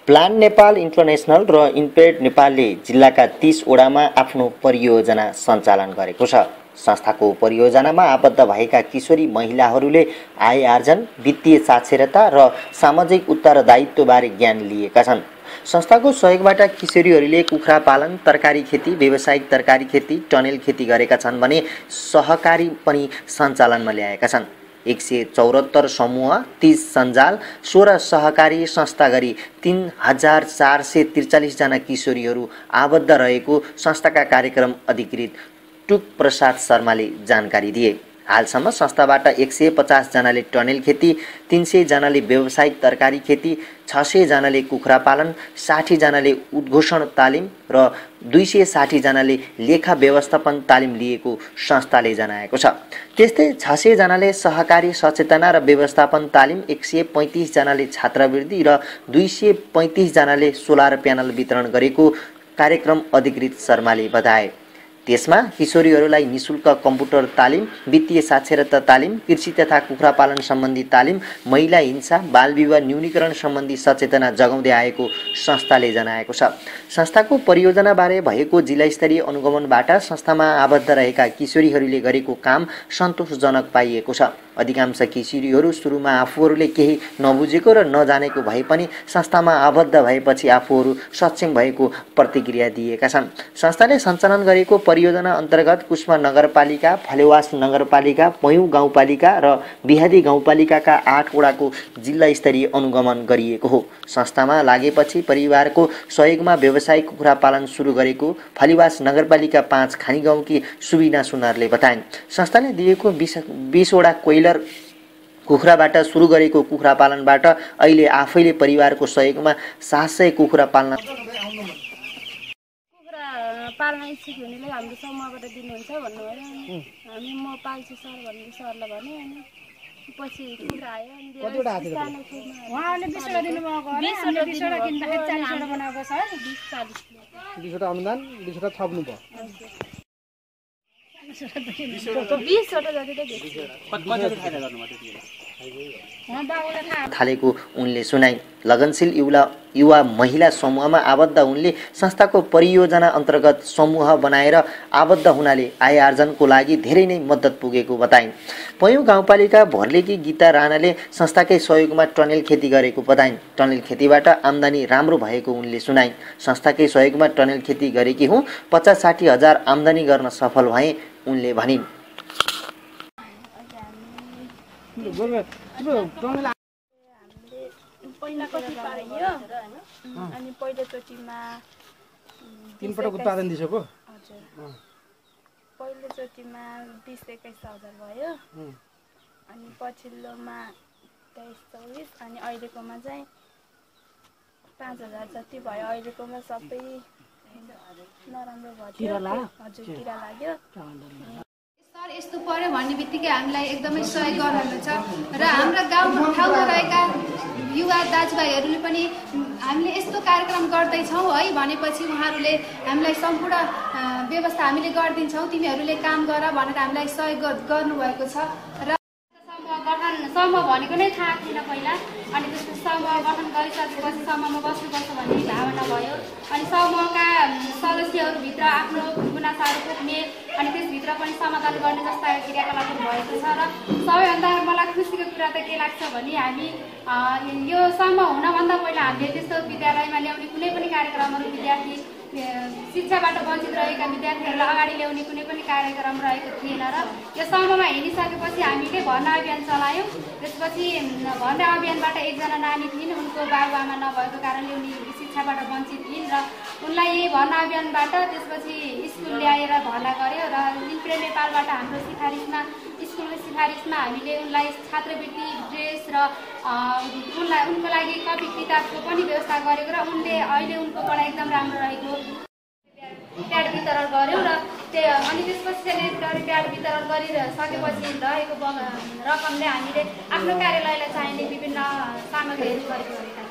Plan Nepal international र इन्पेड नेपालले जिल्लाका 30 वडामा आफ्नो परियोजना सञ्चालन गरेको छ। संस्थाको परियोजनामा आबद्ध भएका किशोरी महिलाहरूले आय आर्जन, वित्तीय साक्षरता र सामाजिक उत्तरदायित्वबारे ज्ञान लिएका छन्। संस्थाको सहयोगबाट किशोरीहरूले कुखुरा पालन, तरकारी खेती, व्यावसायिक तरकारी खेती, टनेल खेती गरेका छन् भने सहकारी पनि सञ्चालनमा ल्याएका छन्। 174 समूह, 30 सञ्जाल, 16 सहकारी संस्था गरी 3443 जना किशोरीहरू आबद्ध रहेको संस्थाका कार्यक्रम अधिकृत टुक प्रसाद शर्माले जानकारी दिए। हालसम्म संस्थाबाट 150 जनाले टनेल खेती, 300 जनाले व्यावसायिक तरकारी खेती, 600 जनाले कुखुरा पालन, 60 जनाले उद्घोषण तालिम र 260 जनाले लेखा व्यवस्थापन तालिम लिएको संस्थाले जनाएको छ। त्यस्तै 600 जनाले सहकारी सचेतना र व्यवस्थापन तालिम, 135 जनाले छात्रवृत्ति र 235 जनाले सोलर प्यानल वितरण गरेको कार्यक्रम अधिकृत शर्माले बताए। त्यसमा किशोरीहरूलाई निशुल्क कम्प्युटर तालिम, वित्तीय साक्षरता तालिम, कृषि तथा कुखुरा पालन सम्बन्धी तालिम, महिला हिंसा, बाल विवाह न्यूनीकरण सम्बन्धी सचेतना जगाउँदै आएको संस्थाले जनाएको छ। संस्थाको परियोजनाबारे भएको जिल्लास्तरीय अनुगमनबाट संस्थामा आबद्ध रहेका किशोरीहरूले गरेको काम सन्तोषजनक पाइएको छ। अधिकांश किशोरीहरू सुरुमा आफूहरूले केही नबुझेको र नजानेको भए पनि संस्थामा आबद्ध भएपछि आफूहरू सक्षम भएको प्रतिक्रिया दिएका छन्। संस्थाले सञ्चालन गरेको परियोजना अन्तर्गत कुस्मा नगरपालिका, फलेवास नगरपालिका, पयौँ गाउँपालिका र बिहादी गाउँपालिकाका 8 वडाको जिल्ला स्तरीय अनुगमन गरिएको हो। संस्थामा लागेपछि परिवारको सहयोगमा व्यावसायिक कुखुरा पालन सुरु गरेको फलेवास नगरपालिका 5 खानी गाउँकी सुबिना सुनारले बताइन्। संस्थाले दिएको 20 वडा कोइलर कुखुराबाट सुरु गरेको कुखुरा पालनबाट अहिले आफैले परिवारको सहयोगमा 700 कुखुरा पाल्न इच्छुक हुनेले हाम्रो समूहबाट दिनुहुन्छ भन्नुभयो। हामी म पाल्छु सर भन्ने सरलाई भने अनि पछि कुखुरा आयो अनि उहाँले 20 वटा दिनुभएको हो। 20 वटा किन्दाखेरि 40 वटा बनाएको छ। 20 वटा अनुदान 20 वटा थप्नु भयो। 20 वटा जति त थालेको उनले सुनाइ। लगनशील युवा महिला समूहमा आबद्ध उनले संस्थाको परियोजना अन्तर्गत समूह बनाएर आबद्ध हुनाले आय आर्जनको लागि धेरै नै मद्दत पुगेको बताइन्। पयौँ गाउँपालिका भर्लेकी गीता राणाले संस्थाकै सहयोगमा टनेल खेती गरेको बताइन्। टनेल खेतीबाट आम्दानी राम्रो भएको उनले सुनाइन्। संस्थाकै सहयोगमा टनेल खेती गरेकी हुँ, 50-60 हजार आम्दानी गर्न सफल भए उनले भनिन्। पहिला कति पाइयो अनि पहिलोचोटिमा 3 पटक उत्पादन दिसको। हजुर, पहिलोचोटिमा 20-21 हजार भयो अनि पछिल्लोमा 23-24 अनि अहिलेकोमा चाहिँ 5000 जति भयो। अहिलेकोमा सबै नराम्रो भयो। हजुर, किरा लाग्यो। सर यस्तो पर्यो भन्ने बित्तिकै हामीलाई एकदमै सहयोग गर्नुहुन्छ र हाम्रा ठाउँमा रहेका युवा दाजुभाइहरूले पनि हामीले यस्तो कार्यक्रम गर्दैछौँ है भनेपछि उहाँहरूले हामीलाई सम्पूर्ण व्यवस्था हामीले गरिदिन्छौँ, तिमीहरूले काम गर भनेर हामीलाई सहयोग गर्नुभएको छ। र समूह भनेको नै थाहा थिएन पहिला, अनि त्यसपछि समूह गठन गरिसकेपछि समूहमा बस्नुपर्छ भन्ने भावना भयो। अनि समूहका सदस्यहरूभित्र आफ्नो गुनासाहरू पोख्ने अनि त्यसभित्र पनि समाधान गर्ने जस्ता क्रियाकलापहरू भएको छ। र सबैभन्दा मलाई खुसीको कुरा त के लाग्छ भने हामी यो समूह हुनभन्दा पहिला हामीले त्यस्तो विद्यालयमा ल्याउने कुनै पनि कार्यक्रमहरू विद्यार्थी शिक्षाबाट वञ्चित रहेका विद्यार्थीहरूलाई अगाडि ल्याउने कुनै पनि कार्यक्रम रहेको थिएन। र यो समूहमा हिँडिसकेपछि हामीले भर्ना अभियान चलायौँ। त्यसपछि भर्ना अभियानबाट एकजना नानी थिइन्, उनको बाबुआमा नभएको कारणले उनी शिक्षाबाट वञ्चित थिइन् र उनलाई यही भर्ना अभियानबाट त्यसपछि स्कुल ल्याएर भर्ना गर्यो। र इन्पेड नेपालबाट हाम्रो स्कुलको सिफारिसमा हामीले उनलाई छात्रवृत्ति, ड्रेस र उनको लागि कपी किताबको पनि व्यवस्था गरेको र उनले अहिले उनको पढाइ एकदम राम्रो रहेको प्याड वितरण गऱ्यौँ। र अनि त्यसपछि सेनेटरी प्याड वितरण गरिसकेपछि रहेको रकमले हामीले आफ्नो कार्यालयलाई चाहिने विभिन्न सामग्रीहरू खरिद गरेका